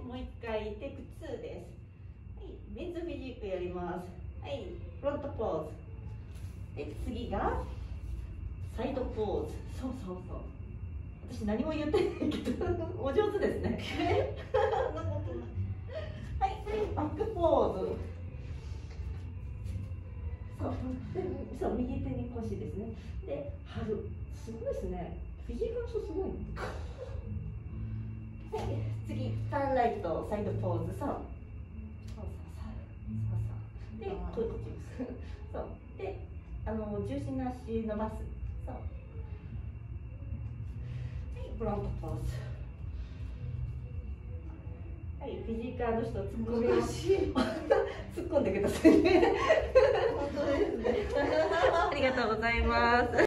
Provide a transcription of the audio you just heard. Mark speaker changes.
Speaker 1: もう一回テイク2です。はい、メンズフィジークやります。はい、フロントポーズ。で、次がサイドポーズ。そうそうそう。私何も言ってないけど、お上手ですね。はい、バックポーズ。そう、右手に腰ですね。で、張る。すごいですね。フィジークの人すごいね。はい、次、ターンライト、サイドポーズ。そう。で、こっちです。そう。で、重心の足伸ばす。そう。はい、フロントポーズ。はい、フィジーカーの人、突っ込みます。突っ込んでくださいね。本当ですね。ありがとうございます。